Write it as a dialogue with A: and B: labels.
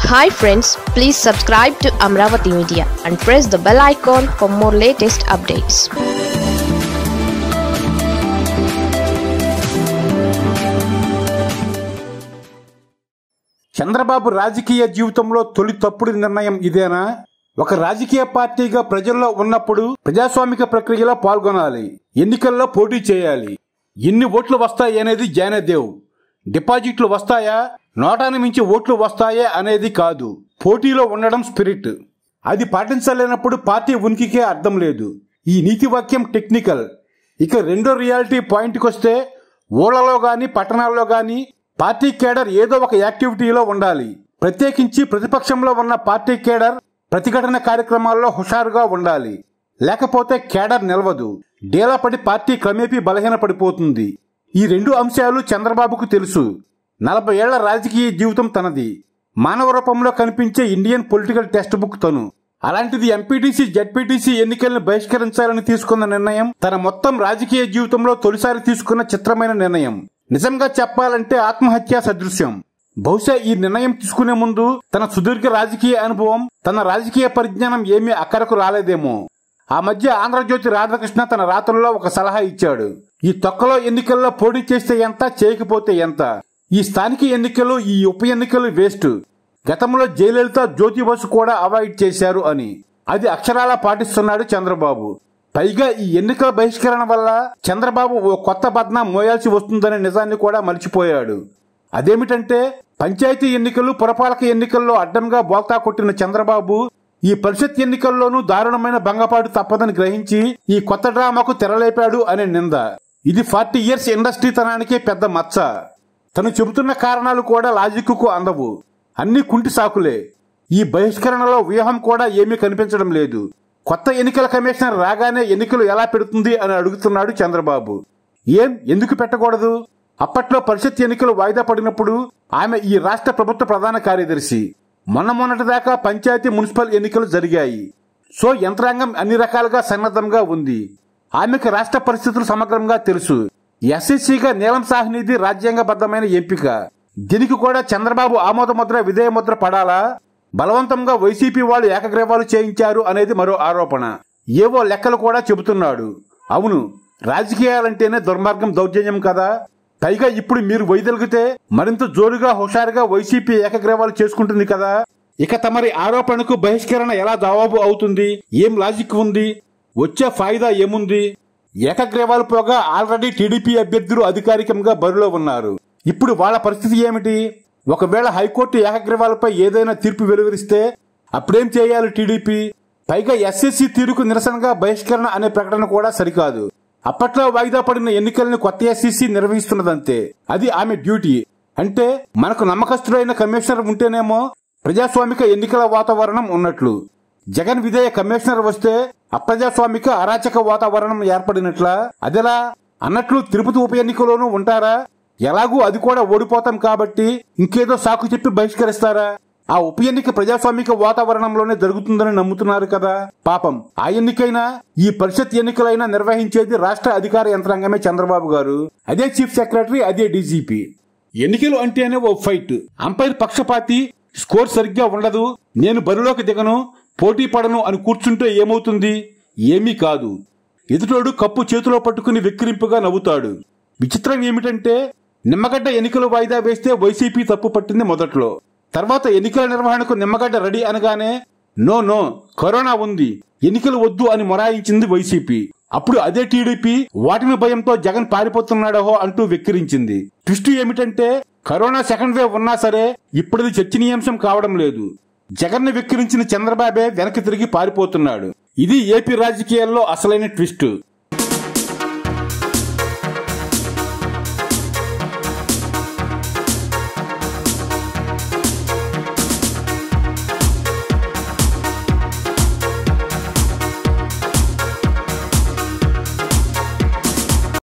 A: Hi friends, please subscribe to Amaravathi Media and press the bell icon for more latest updates.
B: Chandrababu రాజకీయ జీవితంలో తొలి తప్పుడు నిర్ణయం ఇదేనా? ఒక రాజకీయ పార్టీగా ప్రజల్లో ఉన్నప్పుడు ప్రజాస్వామిక ప్రక్రియలో పాల్గొనాలి, ఎన్నికల్లో పోటీ చేయాలి. ఎన్ని ఓట్లు వస్తాయి అనేది జ్ఞానదేవ్. డిపాజిట్లు వస్తాయా, నోటాను మించి ఓట్లు వస్తాయా అనేది కాదు. పోటీలో ఉండడం స్పిరిట్. అది పాటించలేనప్పుడు పార్టీ ఉనికికే అర్థం లేదు. ఈ నీతి వాక్యం టెక్నికల్. ఇక రెండో రియాలిటీ పాయింట్కి వస్తే, ఊళ్ళలో గాని పట్టణాల్లో గాని పార్టీ కేడర్ ఏదో ఒక యాక్టివిటీలో ఉండాలి. ప్రత్యేకించి ప్రతిపక్షంలో ఉన్న పార్టీ కేడర్ ప్రతిఘటన కార్యక్రమాల్లో హుషారుగా ఉండాలి. లేకపోతే కేడర్ నిలవదు. డేలాపడి పార్టీ క్రమేపీ బలహీనపడిపోతుంది. ఈ రెండు అంశాలు చంద్రబాబుకు తెలుసు. 40 ఏళ్ల రాజకీయ జీవితం తనది. మానవ రూపంలో కనిపించే ఇండియన్ పొలిటికల్ టెక్స్ట్ బుక్ తను. అలాంటిది ఎంపీటీసీ, జెడ్పీటీసీ ఎన్నికలను బహిష్కరించాలని తీసుకున్న నిర్ణయం తన మొత్తం రాజకీయ జీవితంలో తొలిసారి తీసుకున్న చిత్రమైన నిర్ణయం. నిజంగా చెప్పాలంటే ఆత్మహత్యా సదృశ్యం. బహుశా ఈ నిర్ణయం తీసుకునే ముందు తన సుదీర్ఘ రాజకీయ అనుభవం, తన రాజకీయ పరిజ్ఞానం ఏమీ అక్కరకు రాలేదేమో. ఆ మధ్య ఆంధ్రజ్యోతి రాధాకృష్ణ తన రాతల్లో ఒక సలహా ఇచ్చాడు. ఈ తొక్కలో ఎన్నికల్లో పోటీ చేస్తే ఎంత, చేయకపోతే ఎంత? ఈ స్థానిక ఎన్నికలు, ఈ ఉప ఎన్నికలు వేస్ట్. గతంలో జయలలిత, జ్యోతి బసు కూడా అవాయిడ్ చేశారు అని. అది అక్షరాలా పాటిస్తున్నాడు చంద్రబాబు. పైగా ఈ ఎన్నికల బహిష్కరణ వల్ల చంద్రబాబు ఓ కొత్త బద్నా మోయాల్సి వస్తుందనే నిజాన్ని కూడా మర్చిపోయాడు. అదేమిటంటే, పంచాయతీ ఎన్నికలు, పురపాలక ఎన్నికల్లో అడ్డంగా బోల్తా కొట్టిన చంద్రబాబు ఈ పరిషత్ ఎన్నికల్లోనూ దారుణమైన భంగపాటు తప్పదని గ్రహించి ఈ కొత్త డ్రామాకు తెరలేపాడు అనే నింద. ఇది 40 ఇయర్స్ ఇండస్ట్రీతనానికే పెద్ద మచ్చ. తను చెబుతున్న కారణాలు కూడా లాజిక్కు అందవు. అన్ని కుంటి సాకులే. ఈ బహిష్కరణలో వ్యూహం కూడా ఏమీ కనిపించడం లేదు. కొత్త ఎన్నికల కమిషనర్ రాగానే ఎన్నికలు ఎలా పెడుతుంది అని అడుగుతున్నాడు చంద్రబాబు. ఎందుకు పెట్టకూడదు? అప్పట్లో పరిషత్ ఎన్నికలు వాయిదా పడినప్పుడు ఆమె ఈ రాష్ట్ర ప్రభుత్వ ప్రధాన కార్యదర్శి. మొన్నటిదాకా పంచాయతీ, మున్సిపల్ ఎన్నికలు జరిగాయి. సో యంత్రాంగం అన్ని రకాలుగా సన్నద్ధంగా ఉంది. ఆమెకు రాష్ట్ర పరిస్థితులు సమగ్రంగా తెలుసు. ఎస్ఎస్సీగా నీలం సాహ్నిది రాజ్యాంగబద్ధమైన ఎంపిక. దీనికి కూడా చంద్రబాబు ఆమోదముద్ర, విధేయముద్ర పడాలా? బలవంతంగా వైసీపీ వాళ్ళు ఏకగ్రీవాలు చేయించారు అనేది మరో ఆరోపణ. ఏవో లెక్కలు కూడా చెబుతున్నాడు. అవును, రాజకీయాలంటేనే దుర్మార్గం, దౌర్జన్యం కదా. పైగా ఇప్పుడు మీరు వైదొలిగితే మరింత జోరుగా, హుషారుగా వైసీపీ ఏకగ్రీవాలు చేసుకుంటుంది కదా. ఇక తమరి ఆరోపణకు బహిష్కరణ ఎలా జవాబు అవుతుంది? ఏం లాజిక్ ఉంది? వచ్చే ఫాయిదా ఏముంది? ఏకగ్రీవాలు పోగా ఆల్రెడీ టీడీపీ అభ్యర్థులు అధికారికంగా బరిలో ఉన్నారు. ఇప్పుడు వాళ్ళ పరిస్థితి ఏమిటి? ఒకవేళ హైకోర్టు ఏకగ్రీవాలపై ఏదైనా తీర్పు వెలువరిస్తే అప్పుడేం చేయాలి టీడీపీ? పైగా ఎస్ఎస్సీ తీరుకు నిరసనగా బహిష్కరణ అనే ప్రకటన కూడా సరికాదు. అప్పట్లో వాయిదా పడిన ఎన్నికల్ని కొత్త ఎస్సీసీ నిర్వహిస్తున్నదంతే. అది ఆమె డ్యూటీ. అంటే మనకు నమ్మకస్తుడైన కమిషనర్ ఉంటేనేమో ప్రజాస్వామిక ఎన్నికల వాతావరణం ఉన్నట్లు. జగన్ విధేయ కమిషనర్ వస్తే అప్రజాస్వామిక, అరాచక వాతావరణం ఏర్పడినట్లా? అదెలా? అన్నట్లు తిరుపతి ఉప ఎన్నికలోనూ ఉంటారా? ఎలాగూ అది కూడా ఓడిపోతాం కాబట్టి ఇంకేదో సాకు చెప్పి బహిష్కరిస్తారా? ఆ ఉప ఎన్నిక ప్రజాస్వామిక వాతావరణంలోనే జరుగుతుందని నమ్ముతున్నారు కదా. పాపం, ఆ ఎన్నికైనా, ఈ పరిషత్ ఎన్నికలైనా నిర్వహించేది రాష్ట్ర అధికార యంత్రాంగమే చంద్రబాబు గారు. అదే చీఫ్ సెక్రటరీ, అదే డీజీపీ. ఎన్నికలు అంటేనే ఓ ఫైట్. అంపైర్ పక్షపాతి, స్కోర్ సరిగ్గా ఉండదు, నేను బరిలోకి దిగను, పోటీ పడను అని కూర్చుంటే ఏమవుతుంది? ఏమీ కాదు. ఎదుటోడు కప్పు చేతిలో పట్టుకుని వెక్కిరింపుగా నవ్వుతాడు. విచిత్రం ఏమిటంటే, నిమ్మగడ్డ ఎన్నికలు వాయిదా వేస్తే వైసీపీ తప్పు పట్టింది మొదట్లో. తర్వాత ఎన్నికల నిర్వహణకు నిమ్మగడ్డ రెడీ అనగానే నో కరోనా ఉంది, ఎన్నికలు వద్దు అని మొరాయించింది వైసీపీ. అప్పుడు అదే టీడీపీ ఓటమి భయంతో జగన్ పారిపోతున్నాడో అంటూ వెక్కిరించింది. ట్విస్ట్ ఏమిటంటే, కరోనా సెకండ్ వేవ్ ఉన్నా సరే ఇప్పుడది చర్చనీయాంశం కావడం లేదు. జగన్ ని వెక్కిరించిన చంద్రబాబే వెనక్కి తిరిగి పారిపోతున్నాడు. ఇది ఏపీ రాజకీయాల్లో అసలైన ట్విస్ట్.